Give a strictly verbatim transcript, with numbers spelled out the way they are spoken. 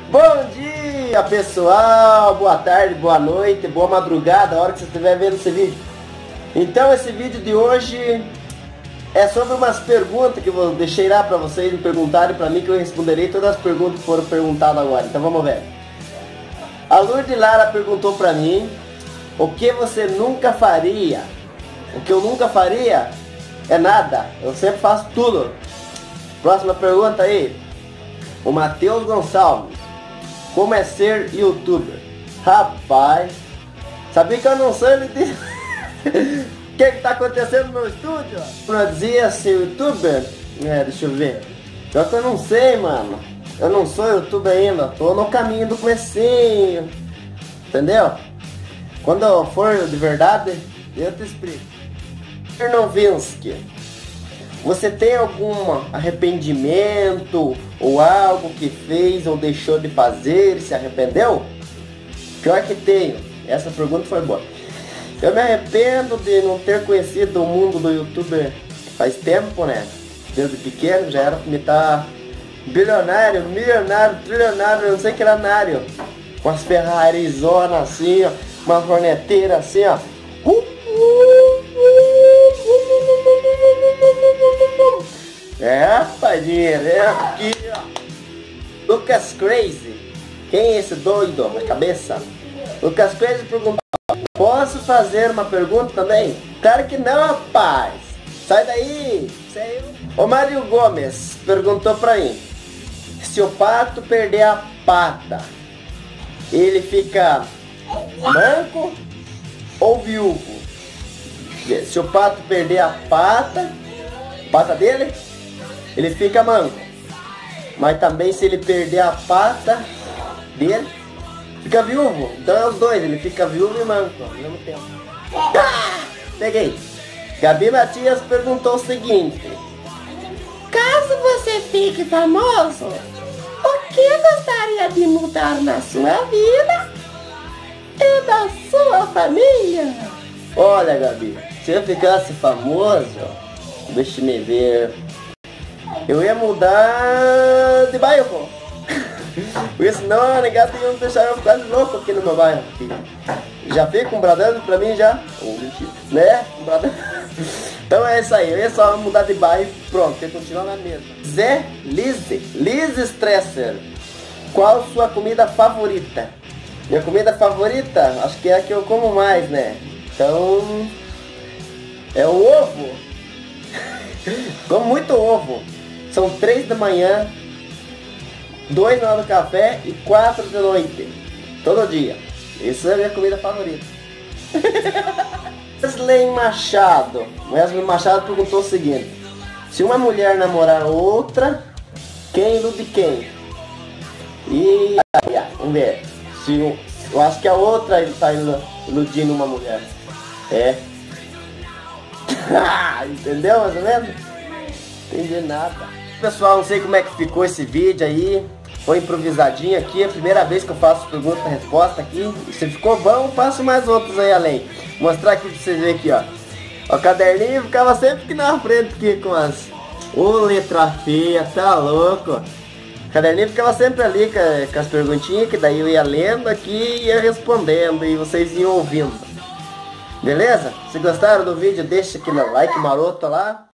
Bom dia, pessoal, boa tarde, boa noite, boa madrugada, a hora que você estiver vendo esse vídeo. Então esse vídeo de hoje é sobre umas perguntas que eu deixei lá para vocês me perguntarem para mim, que eu responderei todas as perguntas que foram perguntadas agora. Então vamos ver. A Lourdes Lara perguntou para mim: o que você nunca faria? O que eu nunca faria é nada, eu sempre faço tudo. Próxima pergunta aí. O Matheus Gonçalves: como é ser youtuber? Rapaz, sabia que eu não sou, ele disse. O que que tá acontecendo no meu estúdio? Pra dizer ser youtuber? É, deixa eu ver. Pior que eu não sei, mano. Eu não sou youtuber ainda, tô no caminho do comecinho. Entendeu? Quando eu for de verdade, eu te explico. Chernovinsky: você tem algum arrependimento ou algo que fez ou deixou de fazer e se arrependeu? Pior que tenho. Essa pergunta foi boa. Eu me arrependo de não ter conhecido o mundo do youtuber faz tempo, né? Desde pequeno já era pra me estar bilionário, milionário, trilionário, não sei que era nário. Com as Ferrarizona assim, ó, uma horneteira assim, ó. É, rapaz, dinheiro, é aqui, ó. Lucas Crazy: quem é esse doido na cabeça? Lucas Crazy perguntou: posso fazer uma pergunta também? Claro que não, rapaz. Sai daí. O Mário Gomes perguntou pra mim: se o pato perder a pata, ele fica manco ou viúvo? Se o pato perder a pata, pata dele, ele fica manco. Mas também se ele perder a pata dele, fica viúvo. Então é os dois, ele fica viúvo e manco ao mesmo tempo. Ah, peguei. Gabi Matias perguntou o seguinte: caso você fique famoso, o que gostaria de mudar na sua vida e da sua família? Olha, Gabi, se eu ficasse famoso, deixa me ver, eu ia mudar de bairro. Porque senão a negada ia deixar eu ficar louco aqui no meu bairro. Aqui. Já fica um bradando pra mim já. Oh, mentira. Né? Um bradando. Então é isso aí. Eu ia só mudar de bairro. Pronto, ia continuar na mesma. Zé Liz, Liz Stresser: qual sua comida favorita? Minha comida favorita? Acho que é a que eu como mais, né? Então é o ovo. Como muito ovo. São três da manhã, dois na hora do café e quatro da noite. Todo dia. Essa é a minha comida favorita. Wesley Machado. Wesley Machado perguntou o seguinte: se uma mulher namorar outra, quem ilude quem? E vamos ver. Se eu, eu acho que a outra está iludindo uma mulher. É. Entendeu mais ou menos? Entendi nada. Pessoal, não sei como é que ficou esse vídeo aí. Foi improvisadinho aqui, é a primeira vez que eu faço pergunta e resposta aqui. Se ficou bom, faço mais outros aí além. Vou mostrar aqui pra vocês verem aqui, ó. O caderninho ficava sempre aqui na frente aqui com as... Ô, letra feia, tá louco. O caderninho ficava sempre ali com, com as perguntinhas, que daí eu ia lendo aqui e ia respondendo e vocês iam ouvindo. Beleza? Se gostaram do vídeo, deixa aquele like maroto lá.